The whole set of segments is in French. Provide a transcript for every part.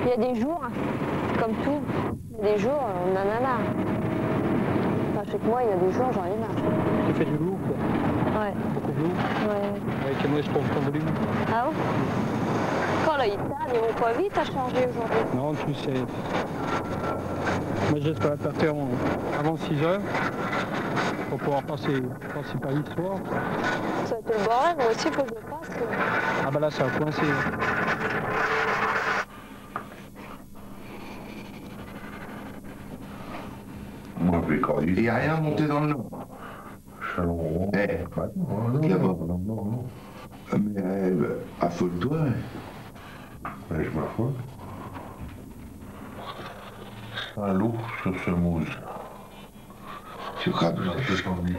Il y a des jours, comme tout, il y a des jours, on en a marre. Enfin, je sais que moi, il y a des jours, j'en ai marre. Tu fais du lourd, quoi. Ouais. Beaucoup de lourd. Ouais. Avec un ton volume. Ah bon? Quand là, ils tardent, ils vont pas vite à changer aujourd'hui. Non, tu sais. Moi, j'espère la partir avant 6 heures pour pouvoir passer par l'histoire. Ça va être le bordel, moi aussi, il faut que je passe. Ah bah là, ça a coincé. Moi, je vais corriger. Il n'y a rien monté dans le nom. Chalon. Eh, non. Mais affole-toi. Je m'en fous. Un loup sur ce mousse. Tu crois que je t'en dis.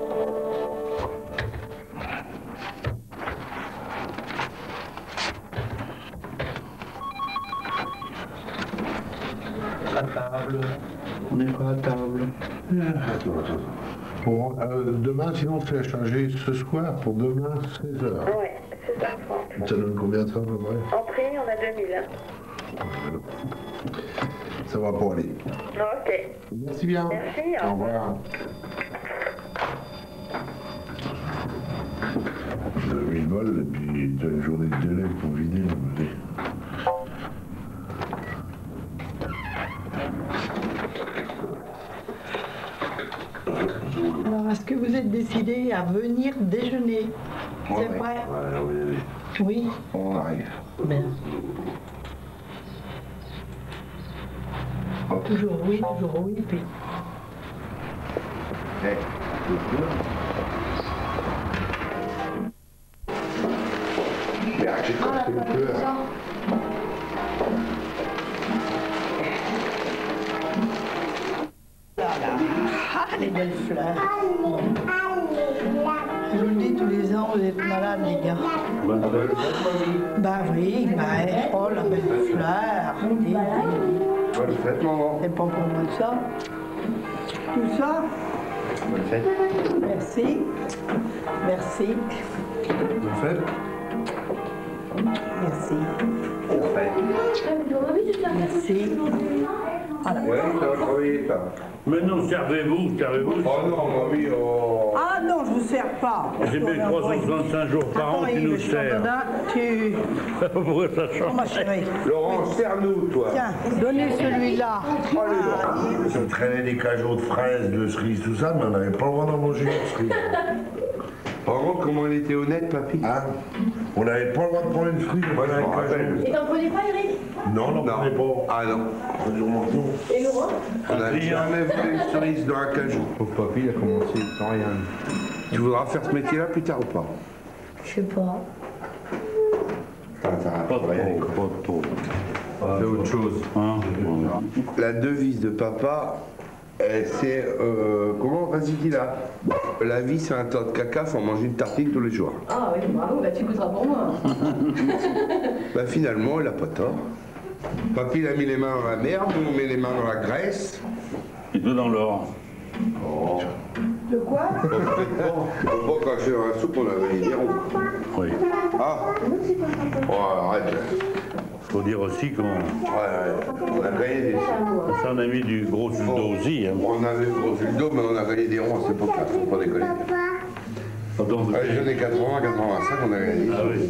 À table. On n'est pas à table. Attends. Bon, demain, sinon, tu as changé ce soir pour demain, 16h. Oui, c'est ça, France. Ça donne combien de temps, à peu près? Entrée, on a 2000. Hein. Ça va pas aller. Ok. Merci bien. Merci. Au revoir. 2000 balles, et puis t'as une journée de délai pour vider. Alors, est-ce que vous êtes décidé à venir déjeuner? C'est vrai? Oui. Oui. On arrive. Bien. Toujours oui, puis... Mais j'ai cassé le cœur. Ah, les belles fleurs. Je vous le dis, tous les ans, vous êtes malades, les gars. Bah oui, oh, la belle fleur. Bonne fête, maman. C'est pas pour moi ça. Tout ça. Bonne fête. Merci. Merci. Bonne fête. Merci. Bonne fête. Merci. Voilà. Ouais, ça va travailler, ça. Mais non, servez-vous. Oh non, mamie, oh. Ah non, je vous sers pas. J'ai mis 365 jours par an, tu nous sers. Pourquoi ça change? Oh, ma chérie. Laurent, sers-nous, toi. Tiens, donnez celui-là. Ça traînait des cajots de fraises, de cerises, tout ça, mais on n'avait pas le droit d'en manger une cerise. Par contre, comment elle était honnête, papy? Hein? On n'avait pas le droit de prendre une cerise. Moi, je m'en rappelle. Et t'en prenais pas, Eric? Non, on n'en prenait pas. Ah non. Et Laurent? On n'a jamais vu une cerise dans un cajou. Pauvre papy, il a commencé sans rien. Tu voudras faire ce métier-là plus tard ou pas? Je sais pas. Pas trop. C'est autre chose. Hein? La devise de papa, c'est comment? Vas-y, dis-la. La vie, c'est un tas de caca, faut en manger une tartine tous les jours. Ah oui, bravo, bah tu goûteras pour moi. Bah finalement, il a pas tort. Papy, il a mis les mains dans la merde, nous, on met les mains dans la graisse. Et tout dans l'or. Oh. De quoi? Bon, quand je fais un soupe, on a gagné des ronds. Oui. Ah. Oh, arrête. Faut dire aussi qu'on Ouais, on a gagné des... on a mis du gros jus d'eau aussi. Hein. On avait le gros jus d'eau, mais on a gagné des ronds à cette époque-là, faut pas déconner. Pardon, Dans les années 80, 85, on a gagné. Ah oui.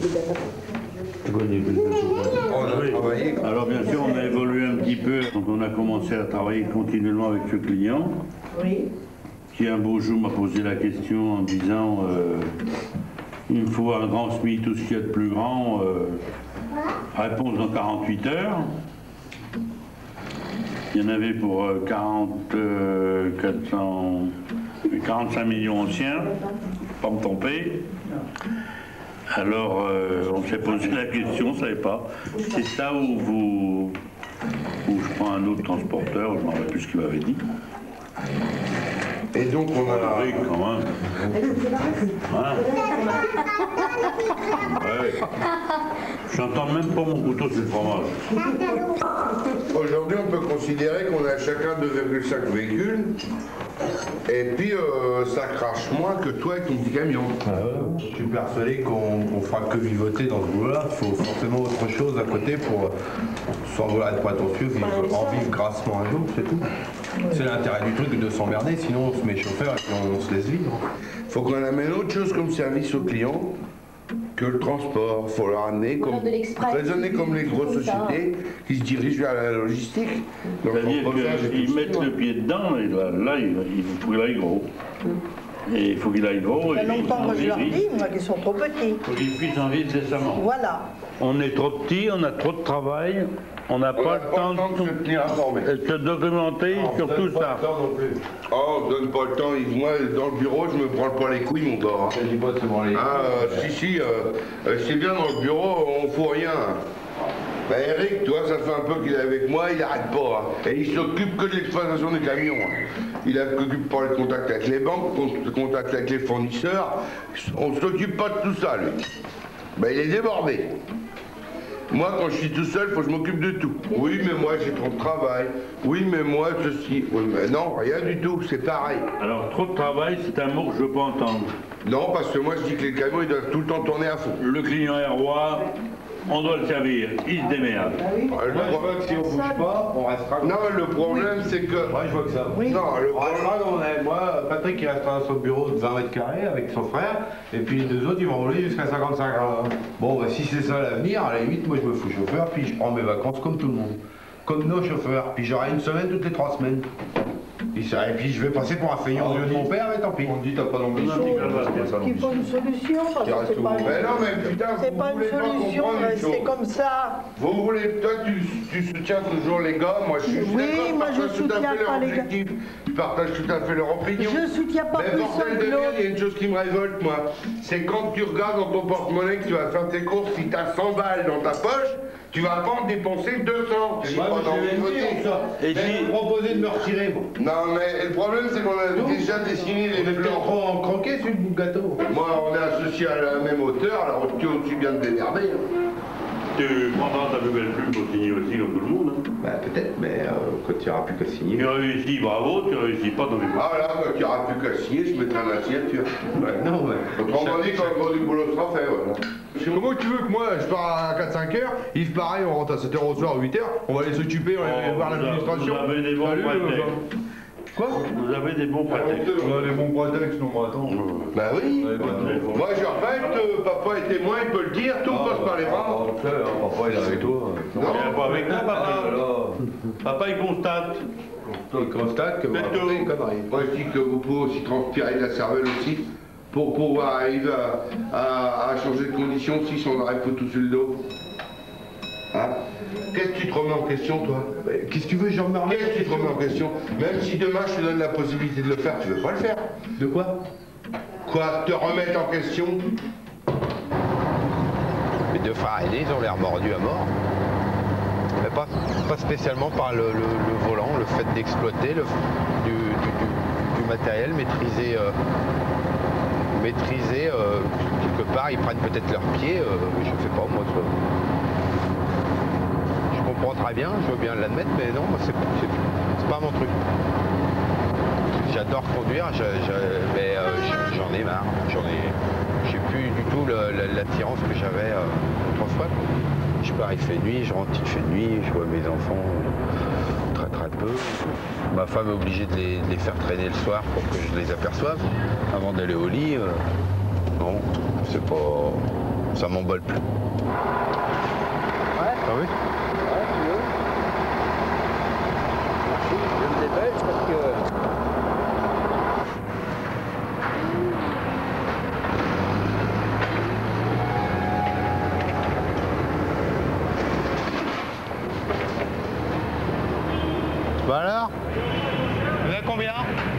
On a travaillé. Alors bien sûr, on a évolué un petit peu quand on a commencé à travailler continuellement avec ce client, Oui. qui un beau jour m'a posé la question en disant il me faut un grand SMIC, tout ce qu'il y a de plus grand. Réponse dans 48 heures. Il y en avait pour 45 millions anciens, pas me tromper. Alors on s'est posé la question, on ne savait pas. C'est ça où je prends un autre transporteur, je ne me rappelle plus ce qu'il m'avait dit. Et donc on a... Oui, quand même. Hein? Ouais. J'entends même pas mon couteau sur le fromage. Aujourd'hui, on peut considérer qu'on a chacun 2,5 véhicules Et puis ça crache moins que toi avec ton petit camion. Je suis persuadé qu'on fera que vivoter dans ce boulot-là. Il faut forcément autre chose à côté pour, sans vouloir être prétentieux, en vivre grassement un jour, c'est tout. C'est l'intérêt du truc de s'emmerder, sinon on se met chauffeur et puis on se laisse vivre. Faut qu'on amène autre chose comme service aux clients que le transport. Faut leur amener comme raisonner comme les grosses sociétés qui se dirigent vers la logistique. C'est-à-dire qu'ils mettent le pied dedans et là il faut qu'il aille gros. Et il faut qu'il aille gros. Il y a longtemps, moi je leur dis, moi, qu'ils sont trop petits. Il faut qu'ils puissent en vivre décemment. Voilà. On est trop petits, on a trop de travail, on n'a pas le temps de se tenir informé. De se documenter sur tout ça. Oh, on donne pas le temps, Yves. Moi, dans le bureau, je me prends pas les couilles, mon gars. Je dis pas de se branler. Si, c'est bien dans le bureau, on fout rien. Bah, Eric, tu vois, ça fait un peu qu'il est avec moi, il arrête pas. Hein. Et il s'occupe que de l'exploitation des camions. Hein. Il s'occupe pas le contact avec les banques, le contact avec les fournisseurs. On s'occupe pas de tout ça, lui. Bah, il est débordé. Moi, quand je suis tout seul, faut que je m'occupe de tout. Oui, mais moi, j'ai trop de travail. Oui, mais moi, ceci. Oui, mais non, rien du tout, c'est pareil. Alors, trop de travail, c'est un mot que je veux pas entendre. Non, parce que moi, je dis que les camions, ils doivent tout le temps tourner à fond. Le client est roi, on doit le servir, il se démerde. Moi, je vois que si on bouge pas, on restera. Non, le problème, c'est que... Moi, je vois que ça. Oui. Non, le problème... Moi, Patrick, il restera dans son bureau de 20 mètres carrés avec son frère, et puis les deux autres, ils vont rouler jusqu'à 55 ans. Bon, bah, si c'est ça l'avenir, à la limite, moi, je me fous chauffeur, puis je prends mes vacances comme tout le monde. Comme nos chauffeurs, puis j'aurai une semaine toutes les 3 semaines. Et puis je vais passer pour un feignant au lieu de mon père, mais tant pis. On dit t'as pas d'ambition. Il faut une solution, parce que c'est pas Mais non, mais putain, c'est vous pas une voulez pas solution, comprendre une c'est chose. comme ça. Vous voulez, toi, tu soutiens toujours les gars, moi je suis Oui, d'accord, moi, je partage tout à soutiens fait pas leur les gars. objectif, je partage tout à fait leur opinion. Je soutiens pas Mais plus bordel seul de que merde, l'autre. il y a une chose qui me révolte, moi. C'est quand tu regardes dans ton porte-monnaie que tu vas faire tes courses, si t'as 100 balles dans ta poche, tu vas pas en dépenser 200. Et moi, je vais ça. Et Mais si- vous proposez de me retirer, moi. Non, mais le problème, c'est qu'on a déjà dessiné les On est peut-être plans. trop en croquet sur le bout de gâteau. Moi, on est associés à la même hauteur, alors tu es bien de démerder. Hein. Tu prendras ta plus belle plume pour signer aussi comme tout le monde. Hein. Bah peut-être, mais quand il n'y aura plus qu'à signer. Tu réussis, bravo, tu réussis pas, dans les bois. Ah là, quand il n'y aura plus qu'à signer, je mettrai ma signature. Non, mais. Autrement dit, quand du boulot sera fait, voilà. Comment tu veux que moi je pars à 4-5 heures, Yves pareil, on rentre à 7h au soir ou 8h, on va aller s'occuper, on va aller voir l'administration. Vous avez des bons Salut, prétextes. Quoi Vous avez des bons prétextes. On a des bons prétextes, non, mais attends. Bah oui. Moi, je répète, papa est témoin, il peut le dire, tout passe par les bras. Papa, il est avec toi. Il n'est pas avec toi, papa. Papa, il constate. Il constate que vous racontez une connerie. Moi, je dis que vous pouvez aussi transpirer de la cervelle aussi, pour pouvoir arriver à changer de condition si on arrive tout sur le dos. Hein? Qu'est-ce que tu te remets en question, toi? Qu'est-ce que tu veux, je me remets? Qu'est-ce que tu te remets en question? Même si demain je te donne la possibilité de le faire, tu veux pas le faire? De quoi? Quoi? Te remettre en question? Les deux frères aînés, ils ont l'air mordus à mort. Mais pas spécialement par le volant, le fait d'exploiter du matériel, maîtriser quelque part, ils prennent peut-être leurs pieds, je sais pas, moi je comprends très bien, je veux bien l'admettre, mais non, moi c'est pas mon truc. J'adore conduire, mais j'en ai marre, j'ai plus du tout l'attirance que j'avais autrefois. Je pars, il fait nuit, je rentre, il fait nuit, je vois mes enfants très très peu. Ma femme est obligée de les faire traîner le soir pour que je les aperçoive avant d'aller au lit. Non, c'est pas... ça m'emballe plus. Ouais. Ah oui? Ouais, tu veux. Merci, je me dépêche parce que... Bah alors? Vous avez combien?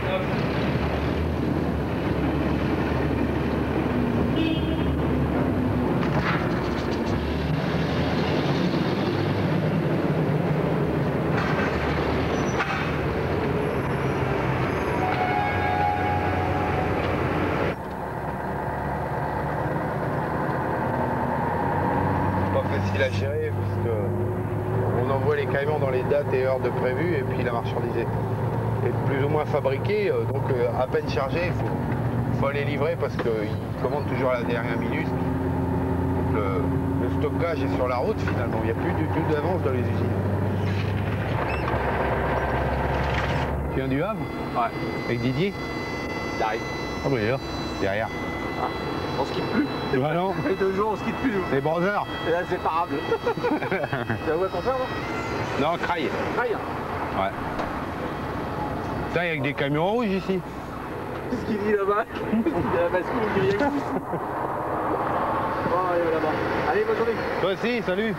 Pas facile à gérer parce que on envoie les camions dans les dates et heures de prévues et puis la marchandise est est plus ou moins fabriqué, donc à peine chargé, il faut aller livrer parce qu'ils commandent toujours à la dernière minute. Donc le stockage est sur la route finalement, il n'y a plus du tout d'avance dans les usines. Tu viens du Havre? Ouais. Avec Didier? Il arrive. Ah oui, là, derrière. Ah, on se quitte plus. Bah non. Et 2 jours, on se quitte plus. Les brothers. Et là, c'est parable. Tu as où à conserve? Non, Craille. Craille. Ouais. Putain, il y a que des camions rouges ici. Qu'est-ce qu'il dit là-bas? Il dit à la bascule, il dit rien. Bon, allez, là-bas. Allez, bonne journée. Toi aussi, salut.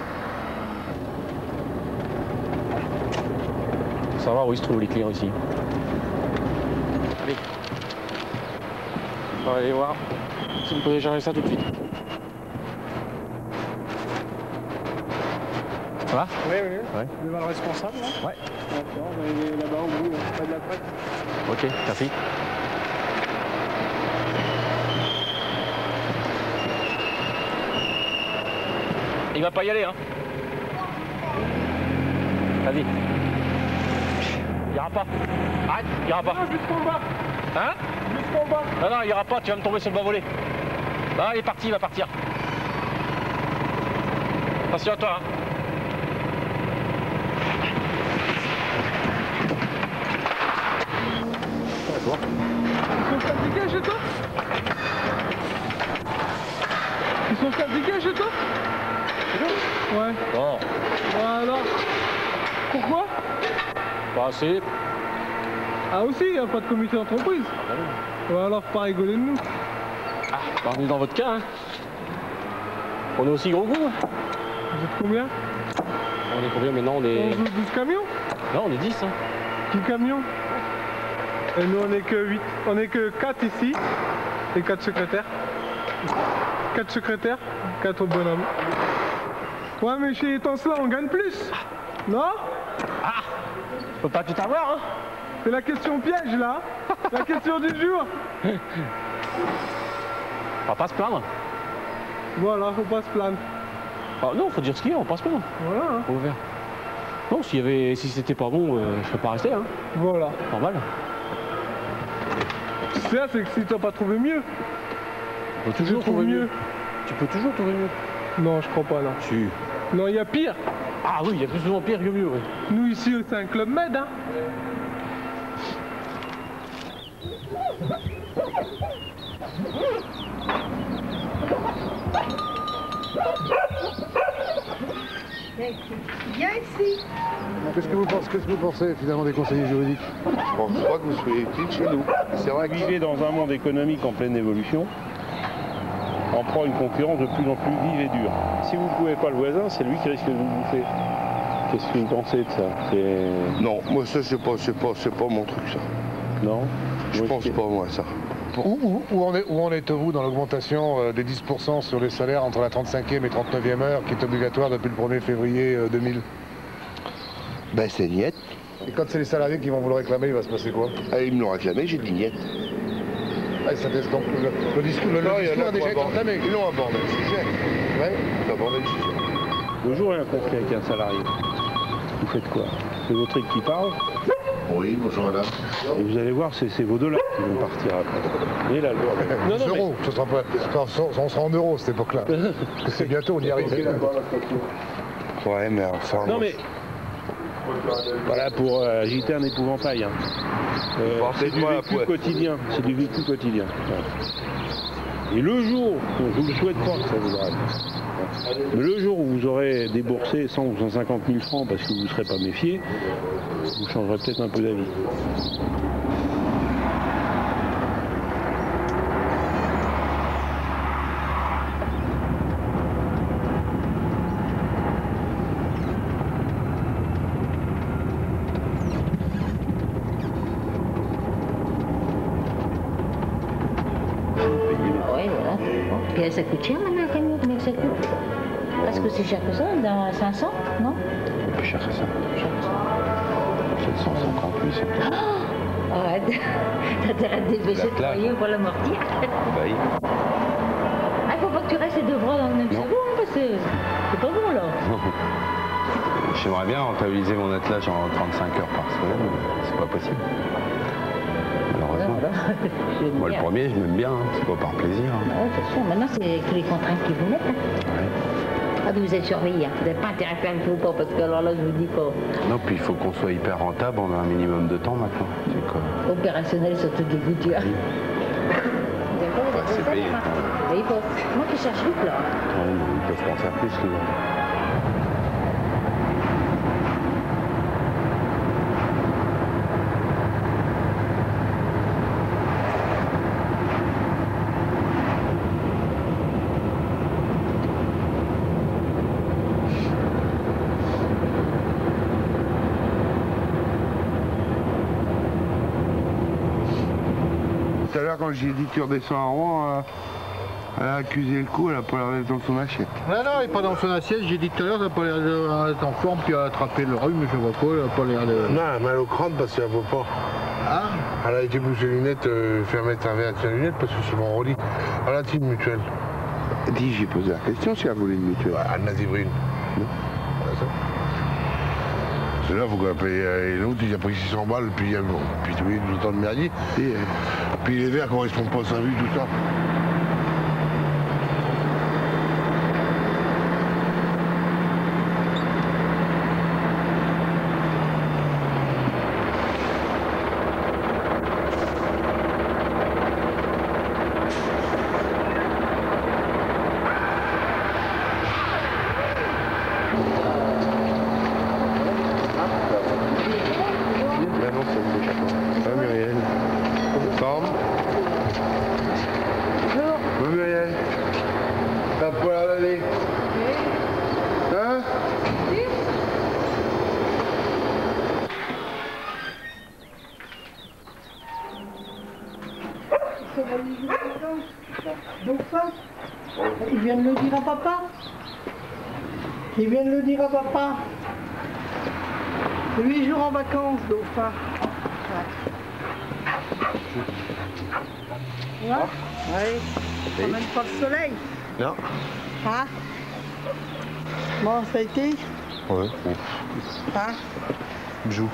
Faut savoir où ils se trouvent les clients ici. Allez. On va aller voir si vous pouvez gérer ça tout de suite. Ça va? Oui, oui. Ouais. Devant le responsable, là? Ouais. D'accord, on va aller là-bas au bout, pas de la prête. Ok, merci. Il va pas y aller, hein? Vas-y. Il ira pas. Arrête, il ira pas. Non, jusqu'en bas. Hein? Jusqu'en bas. Non, non, il ira pas, tu vas me tomber sur le bas volé. Ah, il est parti, il va partir. Attention à toi, hein. Ils sont fabriqués chez toi? Ils sont fabriqués chez toi? Ouais. Non, Alors. Pourquoi? pas assez. Ah aussi, il n'y a pas de comité d'entreprise. Ouais, alors faut pas rigoler de nous. Ah, bah, on est dans votre cas, hein. On est aussi gros que vous. Vous êtes combien? On est combien maintenant? On est... 12 camions? Non, on est 10, hein. 10 camions? Et nous on est que 8. On est que 4 ici. Et 4 secrétaires. 4 secrétaires, 4 bonhommes. Ouais, mais chez Étancelat on gagne plus. Non? Ah, on peut pas tout avoir, hein. C'est la question piège là. La question du jour. On va pas se plaindre. Voilà, faut pas se plaindre. Ah, non, faut dire ce qu'il y a, on va pas se plaindre. Voilà. Hein. Au vert. Non, si c'était pas bon, je serais pas resté, hein. Voilà. Normal. Ça, c'est que si t'as pas trouvé mieux. On peut toujours trouver mieux. Tu peux toujours trouver mieux. Non, je crois pas, non. Si. Non, il y a pire. Ah oui, il y a plus souvent pire que mieux, oui. Nous ici, c'est un club med, hein. Viens ici. Qu'est-ce que vous pensez finalement des conseillers juridiques? Je pense pas que vous soyez utile chez nous. C'est vrai que vivez dans un monde économique en pleine évolution, on prend une concurrence de plus en plus vive et dure. Si vous ne pouvez pas le voisin, c'est lui qui risque de vous bouffer. Qu'est-ce que vous pensez de ça? Non, moi ça c'est pas mon truc ça. Non? Je pense pas moi ça. Où en êtes-vous dans l'augmentation des 10% sur les salaires entre la 35e et 39e heure qui est obligatoire depuis le 1er février 2000? Ben c'est niette. Et quand c'est les salariés qui vont vous le réclamer, il va se passer quoi? Ah, il me l'ont réclamé, j'ai dit niette. Ah, ça laisse donc le discours a déjà été entamé. Ils l'ont abordé le sujet. Ouais. Ils ont abordé le sujet. Le jour où il y a un conflit avec un salarié, vous faites quoi? C'est votre équipe qui parle? Oui, bonjour madame. Et vous allez voir, c'est vos $2 qui vont partir après. Et la loi. Non, euros, ce sera pas, on sera en euros cette époque-là. Parce que c'est bientôt, on y arrive. Ouais, mais enfin... Non mais... Voilà, pour agiter un épouvantail. Hein. C'est du vécu quotidien. C'est du vécu quotidien. Ouais. Et le jour, je vous le souhaite pas que ça vous arrive. Mais le jour où vous aurez déboursé 100 ou 150 000 francs parce que vous ne serez pas méfié, vous changerez peut-être un peu d'avis. Oui, voilà. Et ça coûte cher maintenant un camion, combien que ça coûte? Parce que c'est cher que ça, dans 500, non? Plus cher que ça. 750, 800. Oh, arrête. T'as intérêt à te dépêcher de travailler pour l'amortir. Bah oui. Ah, faut pas que tu restes les deux bras dans le même cerveau, hein, parce que c'est pas bon, là. J'aimerais bien rentabiliser mon attelage en 35 heures par semaine, mais c'est pas possible. Malheureusement. Moi, le premier, je m'aime bien, hein. C'est pas par plaisir. Hein. Oui, c'est sûr. Maintenant, c'est tous les contraintes qui vous mettent. Hein. Ouais. Ah, vous êtes surveillé, hein. Vous n'avez pas intérêt à faire tout le temps, parce que alors là, je vous dis pas. Non, puis il faut qu'on soit hyper rentable, on a un minimum de temps maintenant. Opérationnel sur toutes les gouttières. C'est payé. Il faut... Moi qui cherche vite là. Ouais, ils peuvent pas en faire plus, les gars. Tout à l'heure, quand j'ai dit tu redescends à Rouen, elle a accusé le coup, elle a pas l'air d'être dans son assiette. Non, elle n'est pas dans son assiette, j'ai dit tout à l'heure, elle n'a pas l'air d'être en forme, puis elle a attrapé le rhume, je vois pas, elle n'a pas l'air de... Non, elle a mal au crâne parce qu'elle ne voit pas. Ah. Elle a été poussée lunettes, faire mettre un verre de lunettes parce que c'est vendredi. Elle a une mutuelle. Dis, j'ai posé la question si elle voulait une mutuelle. Ouais, elle en a dit une. Non. C'est là, il faut qu'elle paye. L'autre, il a pris 600 balles, puis tu vois, tout le temps de merdier. Puis les verres correspondent pas à sa vue, tout ça. Dauphin. Il vient de le dire à papa. Il vient de le dire à papa. 8 jours en vacances, Dauphin. Ouais. Ouais. Ça mène pas le soleil. Non. Hein? Bon, ça a été? Ouais. Hein? Bijou.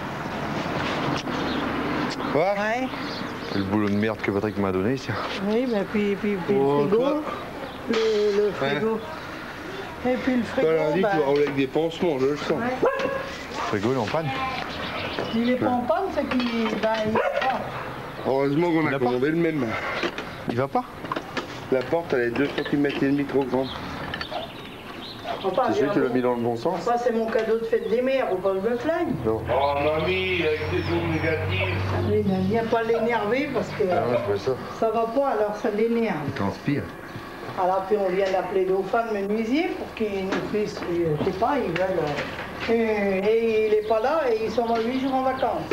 Ouais. C'est le boulot de merde que Patrick m'a donné, tiens. Oui, mais puis le frigo. Le frigo. Ouais. Et puis le frigo. Toi, lundi, tu vas rouler avec des pansements, je le sens. Ouais. Le frigo, il est en panne. Il est pas en panne, c'est qu'il va pas. Heureusement qu'on a commandé le même. Il va pas? La porte, elle est 2 cm et demi trop grande. Enfin, tu sais que tu l'as mis dans le bon sens? Ça, c'est mon cadeau de fête des mères, faut pas que je me plaigne. Non. Oh mamie, avec des ondes négatives. Allez, ne viens pas l'énerver parce que ça va pas, alors ça l'énerve. Il transpire. Alors puis on vient d'appeler Dauphin de menuisier pour qu'il nous fasse, je sais pas, ils veulent... et il est pas là et ils sont dans 8 jours en vacances.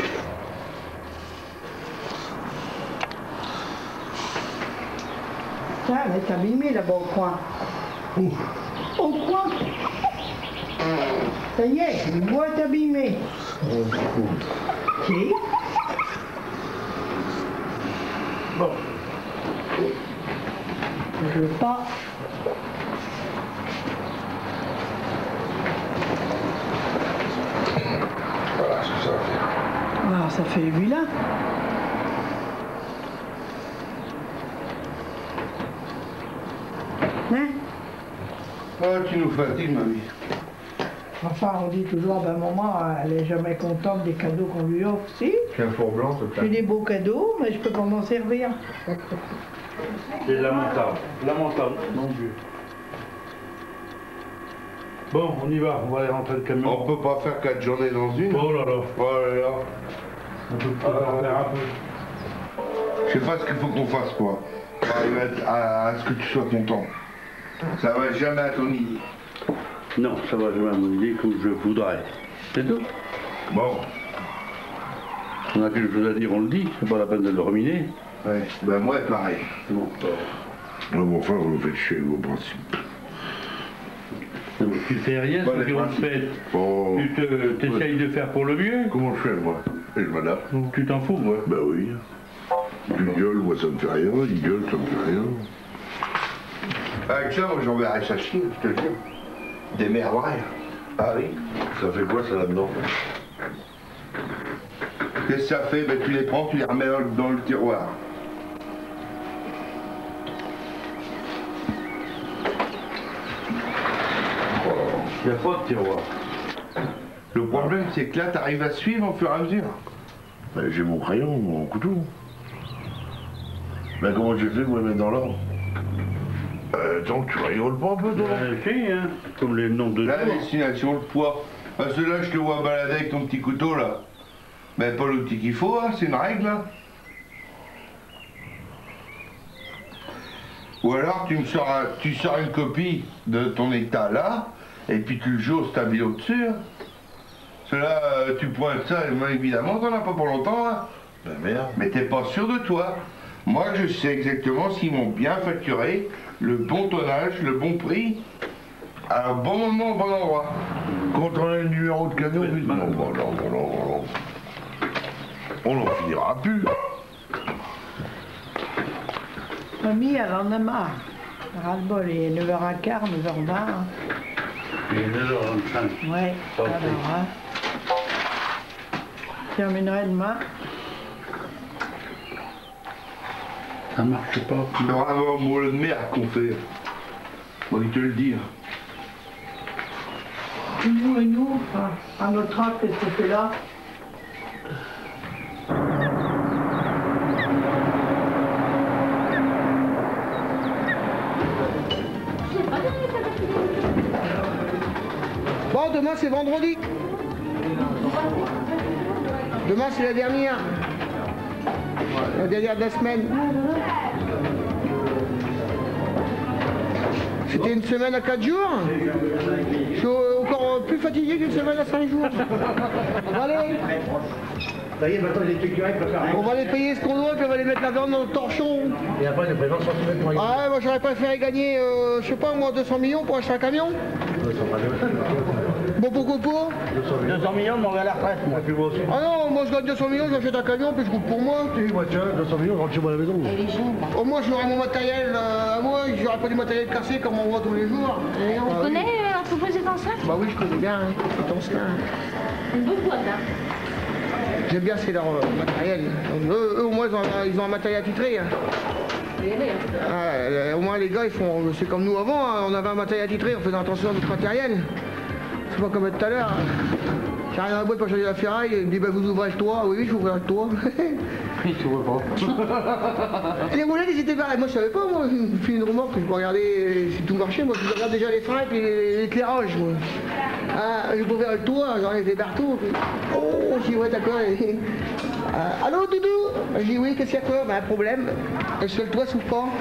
Tiens, elle est abîmée là-bas au coin. Où? Au coin. Ça y est, le bois est abîmé. Ok. Bon. Je veux pas. Voilà ce que ça va faire. Voilà, ça fait 8 là. Hein? Ah, tu nous fatigues, mamie. Enfin, on dit toujours, ben maman, elle est jamais contente des cadeaux qu'on lui offre. Si, J'ai un four blanc, s'il te plaît. j'ai des beaux cadeaux, mais je peux pas m'en servir. C'est lamentable, lamentable, mon Dieu. Bon, on y va, on va aller rentrer le camion. On peut pas faire 4 journées dans une. Oh là là. Oh là là. On peut pas faire un peu. Je sais pas ce qu'il faut qu'on fasse, quoi. Pour arriver à ce que tu sois content. Ça va jamais à ton idée. Non, ça va jamais à mon idée comme je voudrais. C'est tout. Bon. On a quelque chose à dire, on le dit, c'est pas la peine de le ruminer. Ouais, ben moi, pareil. Bon, Non, bon, enfin, vous me faites chier, vos principes. tu fais rien, Bon, ce qu'on te fait. Bon. Tu t'essayes de faire pour le mieux. Comment je fais, moi? Et je m'adapte. Tu t'en fous, ouais. Ben oui. Tu gueules, moi ça me fait rien, il gueule, ça me fait rien. Avec ça, moi j'enverrai sa chine, je te le dis. Des merdes, rien. Ah oui? Ça fait quoi ça là-dedans? Qu'est-ce que ça fait? Ben, tu les prends, tu les remets dans le tiroir. Il n'y a pas de tiroir. Le problème, c'est que là, tu arrives à suivre au fur et à mesure. Ben, j'ai mon crayon, mon couteau. Ben, comment j'ai fait pour les mettre dans l'ordre? Attends, tu rigoles pas un peu, toi? Si, hein, comme les noms de... La destination, le poids. Parce que là, je te vois balader avec ton petit couteau, là. Ben, pas l'outil qu'il faut, hein, c'est une règle, là. Ou alors, tu sors une copie de ton état, là, et puis tu le joues au stabilo dessus. Hein. Cela, tu pointes ça, et évidemment, t'en as pas pour longtemps, hein. Ben, merde. Mais t'es pas sûr de toi. Moi, je sais exactement s'ils m'ont bien facturé, le bon tonnage, le bon prix, à un bon moment, au bon endroit. Quand on a le numéro de camion, non. On n'en finira plus. Mamie, elle en a marre. Ras-le-bol, il est 9h15, 9h20. Il est 9h25. Ouais, alors, hein. Je terminerai demain. Ça marche pas. C'est vraiment un boulot de merde qu'on fait. Moi, je te le dire. Nous, à notre âge, qu'est-ce que tu fais là? Bon, demain c'est vendredi. Demain c'est la dernière. La dernière de la semaine. C'était une semaine à 4 jours. Je suis encore plus fatigué qu'une semaine à 5 jours. Allez. Ça y est, maintenant les écureuils peuvent faire rien. On va les payer ce qu'on doit, puis on va les mettre la viande dans le torchon. Et après, ils prennent 20 cm pour Ah ouais, moi j'aurais préféré gagner, je sais pas moi, 200 millions pour acheter un camion. Bon, pourquoi pas? 200 millions, mais on va à la retraite, moi. Ah non, moi je gagne 200 millions, j'achète un camion, puis je roule pour moi. Oui, moi tiens, 200 millions, je rentre chez moi à la maison. Au moins j'aurai mon matériel à moi, j'aurai pas du matériel cassé comme on voit tous les jours. Tu connais l'entreprise étincelle? Bah oui, je connais bien, étincelle. Une bonne boîte, hein. J'aime bien, c'est leur matériel. Eux, au moins, ils ont un matériel attitré. Hein. Au moins, les gars, ils font. C'est comme nous avant, hein, on avait un matériel attitré, on faisait attention à notre matériel. C'est pas comme tout à l'heure. J'arrive dans la boîte pour changer la ferraille, il me dit bah, vous ouvrez le toit. Oui, je ouvre le toit. Oui, tu vois pas. Les roulettes, ils étaient pareils. Moi, je savais pas, moi, je fais une remorque, je regardais si tout marchait. Moi, je regarde déjà les freins et puis l'éclairage. Ah, j'ai ouvert le toit, j'enlève les barreaux. Oh, j'ai dit ouais, d'accord. Allô, Doudou? Je dis oui, qu'est-ce qu'il y a quoi? Ben, un problème. Est-ce que le toit s'ouvre pas?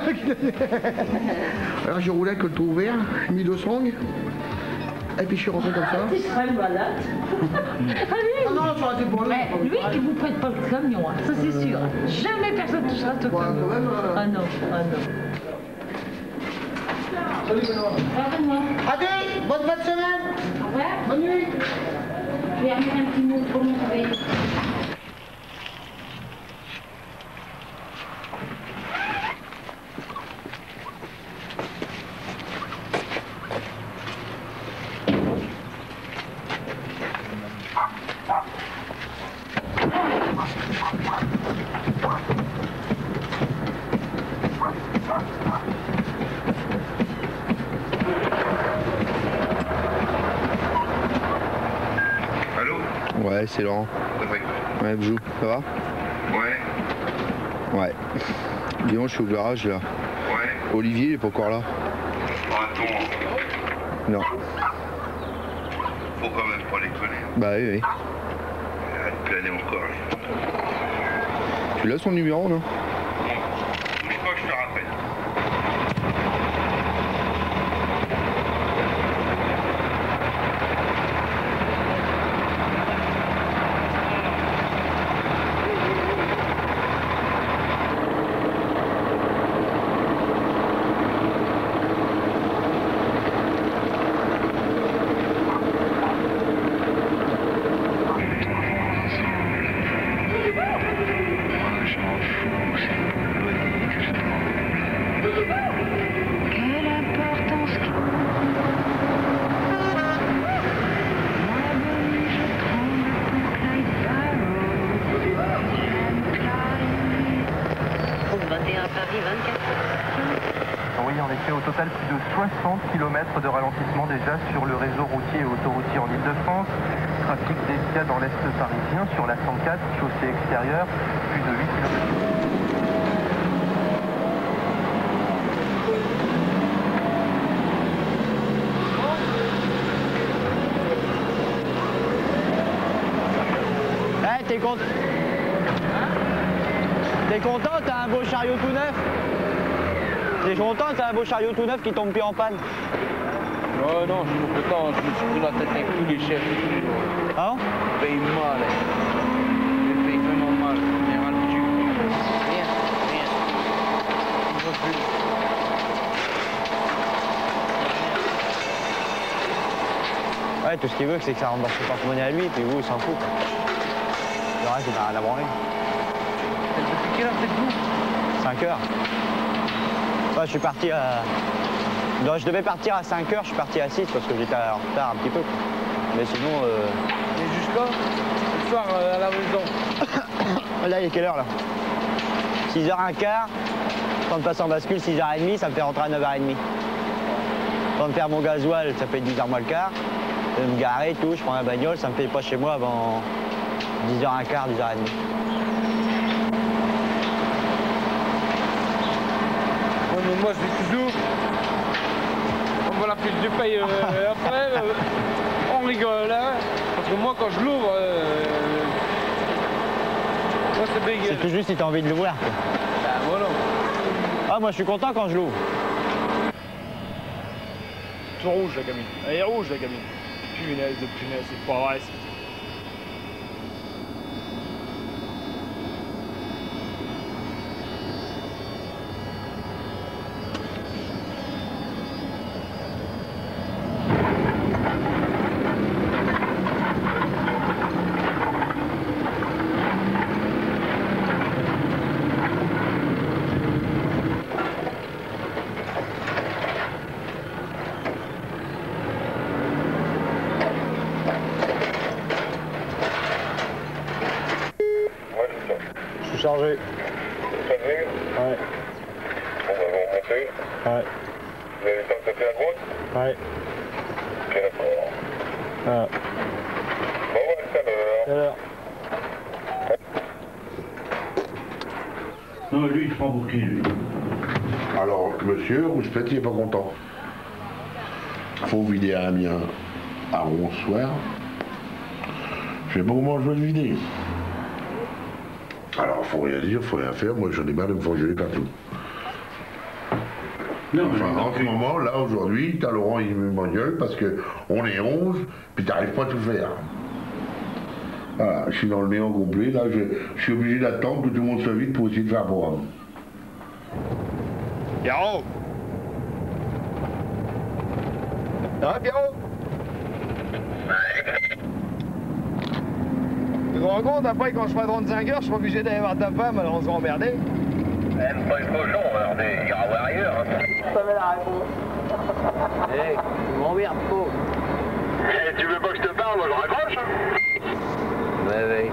Alors, j'ai roulé avec le toit ouvert, j'ai mis 2 sangles. Et puis je suis rentré comme ça. Tu serais malade. Ah non, ça aurait été pour lui. Lui, il vous prête pas le camion, hein, ça c'est sûr. Jamais personne touchera ce camion. Ah non, ah non. Salut Benoît. Allez, bonne fin de semaine. Au revoir. Bonne nuit. Je vais amener un petit mot pour mon travail. Ouais, c'est Laurent. Ouais, bonjour, ça va? Ouais. Ouais. Dis-moi, je suis au garage là. Ouais. Olivier, il est pas encore là. Attends. Non. Faut quand même pas déconner. Bah oui, oui. Il va te planer encore. Tu l'as son numéro, non? Mais quoi, je te rappelle. total, plus de 60 km de ralentissement déjà sur le réseau routier et autoroutier en Ile-de-France. Trafic délicat dans l'Est parisien sur la 104, chaussée extérieure, plus de 8 km. T'es content, t'as un beau chariot tout neuf? T'es content, t'as un beau chariot tout neuf qui tombe plus en panne? Non, non, je suis content, je me suis pris la tête avec tous les chefs. Ah bon? Je paye mal. Je paye vraiment mal. J'ai mal du cul. Rien. Je veux plus. Ouais, tout ce qu'il veut, c'est que ça rentre dans son porte-monnaie à lui, puis vous, il s'en fout. Le reste, il n'a rien à branler. Depuis quelle heure faites-vous? 5 heures. Ouais, je suis parti à... Non, je devais partir à 5 heures, je suis parti à 6 parce que j'étais en retard un petit peu. Mais sinon... Et jusqu'à ce soir à la maison. Là, il est quelle heure, là? 6h15, temps de passer en bascule, 6h30, ça me fait rentrer à 9h30. Temps de faire mon gasoil, ça fait 10h moins le quart. De me garer, tout, je prends la bagnole, ça me fait pas chez moi avant 10h15, 10h30. Ouais, mais moi, je dis toujours, on voit la fiche de paye après, on rigole, hein, parce que moi, quand je l'ouvre, moi, c'est bégueule. C'est tout juste si t'as envie de l'ouvrir. Ben, voilà. Ah, moi, je suis content quand je l'ouvre. Tout rouge, la gamine. Elle est rouge, la gamine. Punaise de punaise, c'est pas vrai. Chargé. Chargé? Ouais. Bon, bah, vous remontez? Ouais. Vous avez le temps de taper à droite? Ouais. Ok, d'accord. Ah. Bon, ouais, tout à l'heure. Non, lui, il se prend pour qui, lui? Alors, monsieur, Rouspette, il est pas content. Faut vider à Amiens à 11 soir. Je sais pas comment je vais le vider. Alors, faut rien dire, faut rien faire. Moi, j'en ai marre de me faire gueuler partout. Non, enfin, en ce moment, là, aujourd'hui, t'as Laurent, il m'engueule parce qu'on est 11, puis t'arrives pas à tout faire. Voilà, je suis dans le néant complet. Là, je suis obligé d'attendre que tout le monde soit vite pour essayer de faire un programme. Pierrot! Ça va, Pierrot? Tu te rends compte, après, quand je ferai 35 heures, je serai obligé d'aller voir ta femme, alors on se va emmerder. Même pas le cochon, alors il ira voir ailleurs. Hein. Ça va la réponse. Hé, tu m'emmerdes pas. Tu veux pas que je te parle, moi je raccroche. Ouais, ouais.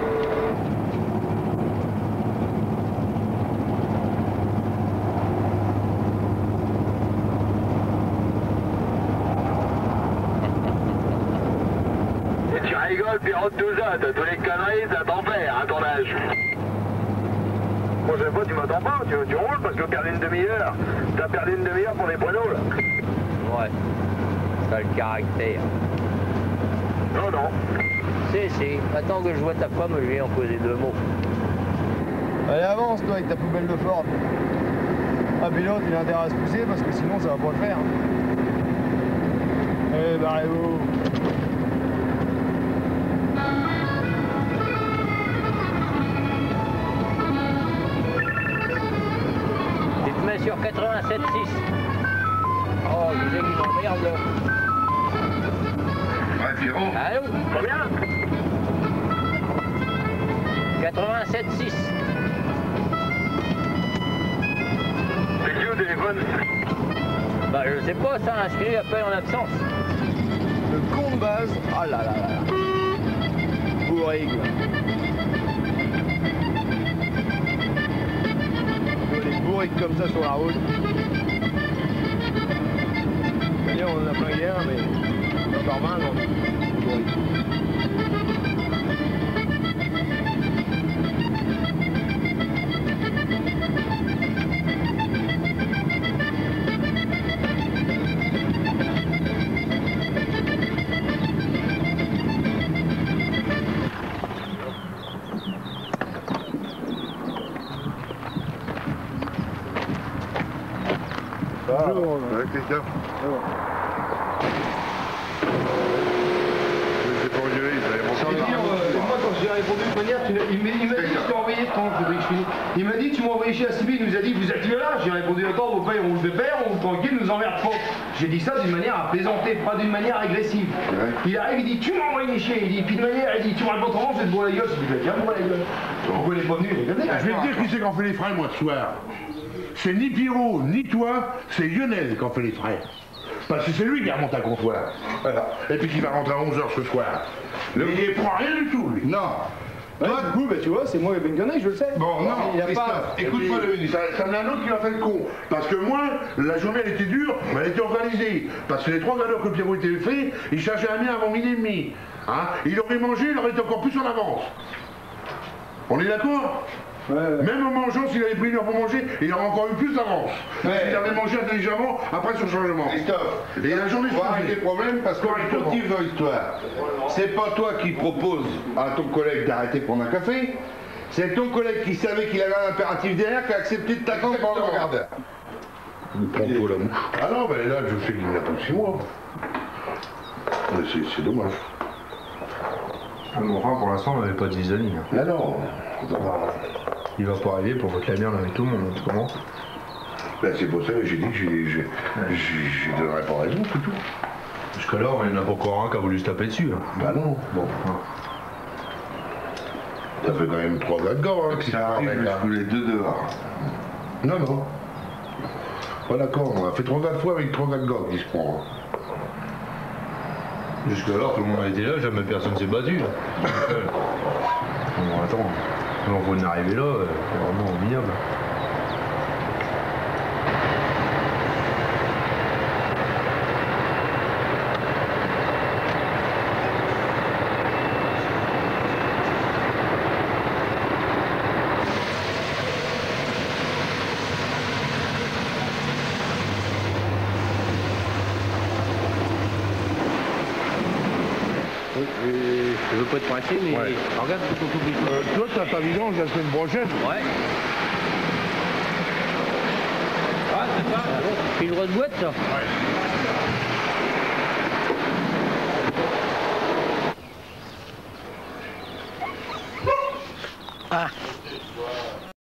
Et tu rigoles, Pierrot, tout ça, t'as tous les conneries, ça t'en fait, à ton âge. Moi je sais pas, tu m'attends pas, tu roules parce que perdu une demi-heure. T'as perdu une demi-heure pour les pruneaux là. Ouais, ça a le caractère. Non, non. Si, attends que je vois ta femme, je vais en poser 2 mots. Allez, avance toi avec ta poubelle de Ford. Ah, puis l'autre il a intérêt à se pousser parce que sinon ça va pas le faire. Eh, barrez-vous. Tu te mets sur 87,6. Oh, il est qui m'emmerde là. Ouais, Pierrot. Allô? Combien? 87,6. C'est qui au téléphone? Bah je sais pas, ça, inscrit appel en absence. Le con de base, ah là là là. Bourrigue. Les bourrigues comme ça sur la route. hier, mais encore 20 non. Bonjour. Ouais, quelqu'un. C'est pas engueulé, il fallait Moi, quand j'ai répondu de manière, il m'a dit tu m'as envoyé quand il m'a dit tu m'as envoyé chez ACB, il nous a dit vous êtes là. J'ai répondu attends, vos pères, on le pépère, on tranquille, nous emmerde pas. J'ai dit ça d'une manière à plaisanter, pas d'une manière agressive. Ouais. Il arrive, il dit tu m'as envoyé chier, il dit, puis de manière, il dit tu m'as le autrement, je vais te boire la gueule. Je dis viens me boire la gueule. Pourquoi il est pas venu? Je vais te dire qui c'est qui en fait les frais moi ce soir. C'est ni Pierrot, ni toi, c'est Lionel qui en fait les frais. Parce que c'est lui qui remonte à comptoir. Voilà. Et puis qui va rentrer à 11h ce soir. Il ne prend rien du tout, lui. Non. Toi, du coup, bah, tu vois, c'est moi et Ben Gunay, je le sais. Bon, non, Christophe, écoute-moi le minute. Ça en a un autre qui m'a fait le con. Parce que moi, la journée elle était dure, mais elle était organisée. Parce que les 3 valeurs que Pierrot était fait, il cherchait la mienne avant 12h30. Hein? Il aurait mangé, il aurait été encore plus en avance. On est d'accord? Ouais. Même en mangeant, s'il avait pris une heure pour manger, il aurait encore eu plus d'avance. Il avait mangé intelligemment après son changement. Christophe, et la journée faut arrêter les problèmes parce qu'on est motive dans l'histoire. C'est pas toi qui propose à ton collègue d'arrêter de prendre un café, c'est ton collègue qui savait qu'il avait un impératif derrière qui a accepté de t'attendre pendant un quart d'heure. Il prend pour la mouche. Ah non, ben là, je sais qu'il n'a pas de 6 mois. C'est dommage. Enfin, pour l'instant, on n'avait pas de vis-à-vis. Ah non. Il va pas arriver pour foutre la merde avec tout le monde, comment? Ben c'est pour ça que j'ai dit que je donnerais pas raison, c'est tout. Jusque là, il n'y en a pas encore un qui a voulu se taper dessus. Hein. Bah non. Bon. Ça fait quand même 3 gars de gars, hein, qui s'arrêtent là. Les deux dehors. Non, non. Pas d'accord, on a fait 3 gars de fois avec 3 gars de gars qui se prend. Jusque là, tout le monde a été là, jamais personne s'est battu. Bon, attends. On va en arriver là, c'est vraiment minable. Je veux pas être pressé, mais ouais. Regarde tout tout. Toi, t'as ta vidange la semaine prochaine. Ouais. Ah, c'est ça. C'est une grosse boîte, ça. Ouais. Ah.